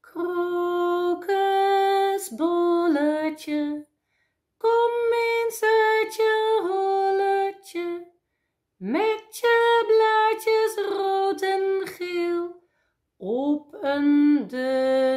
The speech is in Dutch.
Krokusbolletje, kom eens uit je holletje, met je blaadjes rood en geel op een